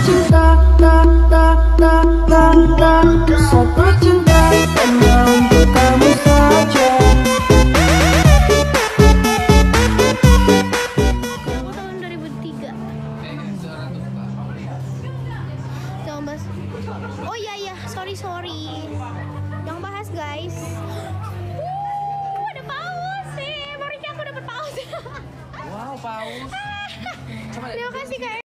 cinta, satu cinta hanya untuk kamu saja. Aku tahun 2003. Jangan bahas. Oh iya, sorry. Jangan bahas guys. Ada paus sih. Baru aku dapat paus. Wow, paus. Terima kasih kak.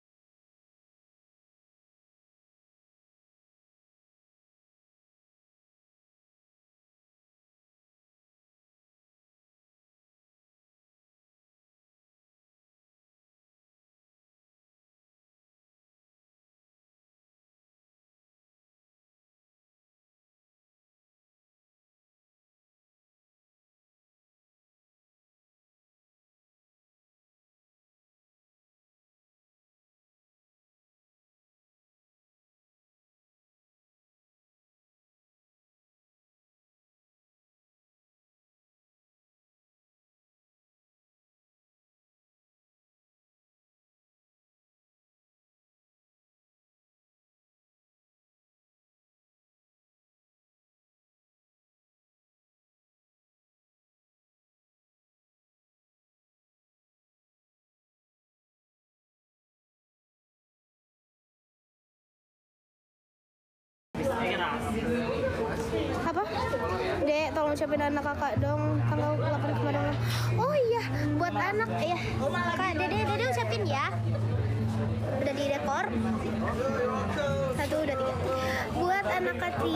Apa? Dek, tolong ucapin anak kakak dong tanggal 8 kemarin. Oh iya, buat anak ya. Kak, Dede ucapin ya. Udah di rekor. 1, 2, 3. Buat anak Katia,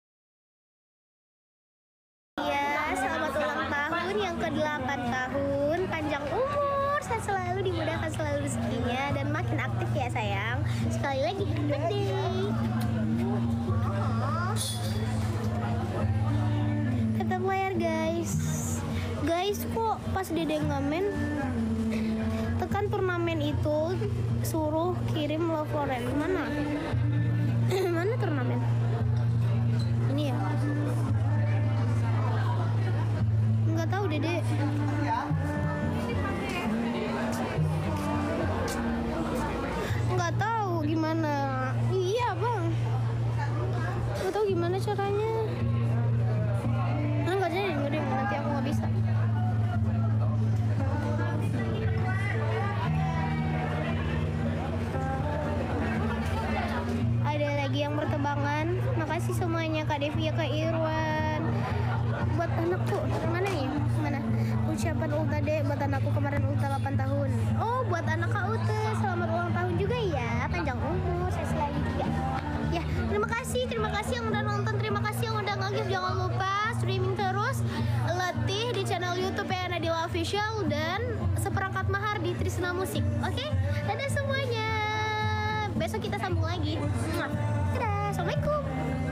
selamat ulang tahun yang ke-8 tahun. Panjang umur, sehat selalu, dimudahkan selalu rezekinya dan makin aktif ya sayang. Sekali lagi, happy birthday. Tetap layar guys, kok pas Dede ngamen tekan turnamen itu suruh kirim love foreign. Mana mana turnamen ini ya? Nggak tahu Dede. Nggak tahu gimana. Iya bang, nggak tahu gimana caranya. Nggak jadi, nanti aku nggak bisa. Ada lagi yang bertebangan. Makasih semuanya Kak Devi, Kak Irwan. Buat anakku, mana nih? Mana? Ucapan Ulta dek, buat anakku kemarin Ulta 8 tahun. Oh, buat anak Kak Ute, selamat ulang tahun juga ya. Panjang umur, saya selalu juga. Ya, terima kasih yang udah nonton, terima kasih yang udah nge-give. Jangan lupa streaming terus Letih di channel YouTube Nadila Official dan seperangkat mahar di Trisna Musik. Oke? Dadah semuanya. Besok kita sambung lagi. Dadah. Assalamualaikum.